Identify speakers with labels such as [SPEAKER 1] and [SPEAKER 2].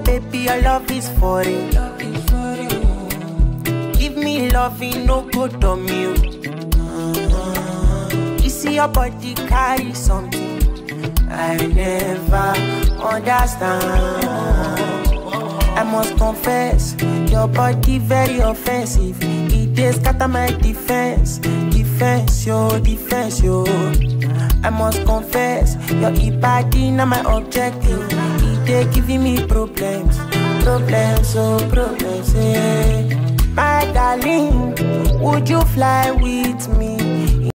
[SPEAKER 1] baby, your love is for it. Give me loving, no good on you. You see your body carry something I never understand. I must confess, your body very offensive. It is scatter my defense, defense, yo. I must confess, your body not my objective. It is giving me problems, problems, eh. My darling, would you fly with me?